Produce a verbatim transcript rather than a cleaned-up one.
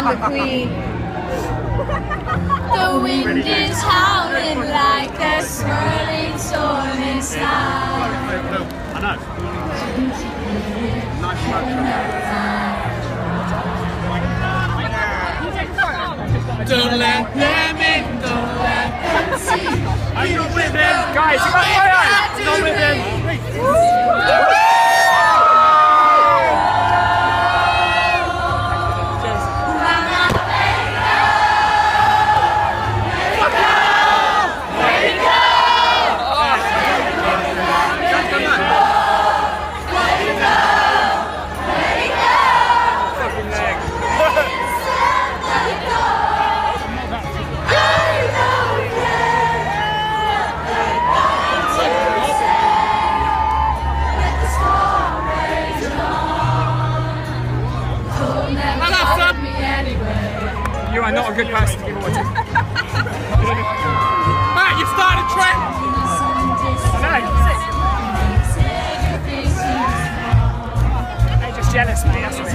the Queen. The wind is howling like a swirling storm inside. I know. Nice Don't let them in, don't let them see. I'm not with him. Guys, you got my eye. Not with him. You are not a good person to give away to. Matt, you've started a trend! I know. They're just jealous, mate. That's all.